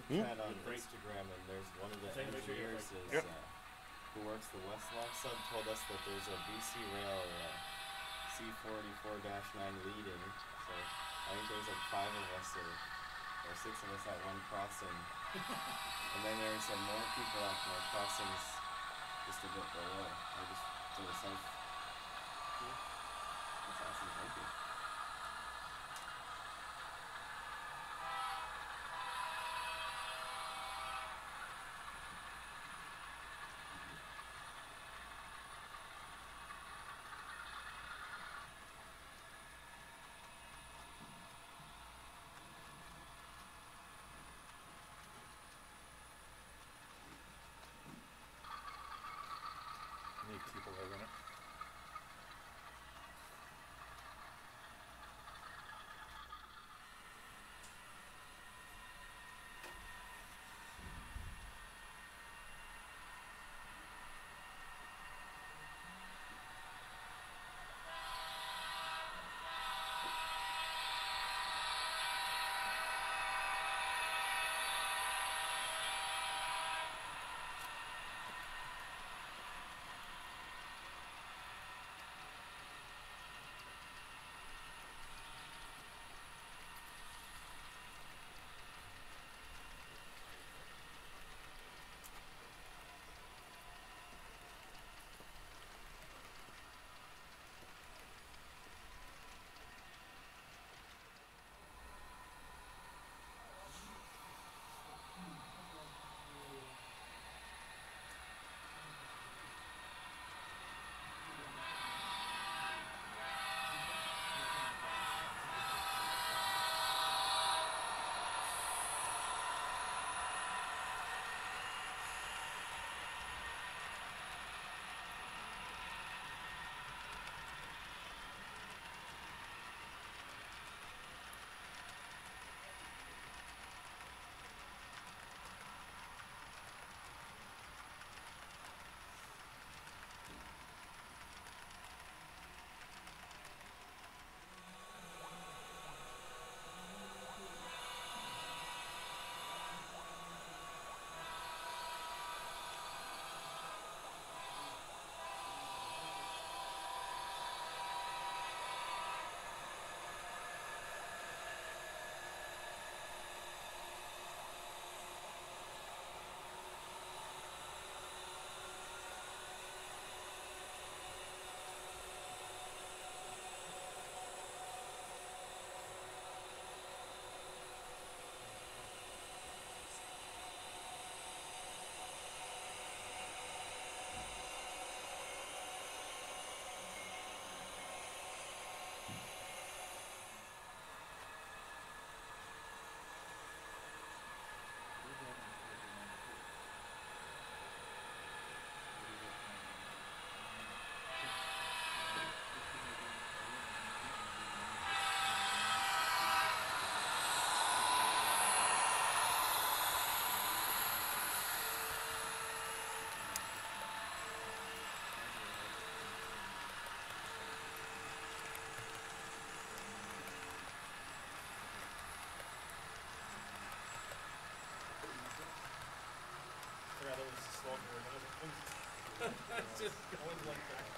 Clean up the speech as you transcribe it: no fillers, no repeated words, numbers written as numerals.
chat on Instagram, and there's one of the engineers who works the Westlock sub told us that there's a BC Rail C44-9 leading. So I think there's like 5 of us or 6 of us at one crossing. And then there's some more people at more crossings just a bit below, or just to the south. That's awesome, thank you. Need people over it. Rather than slow for a minute. Just going like that.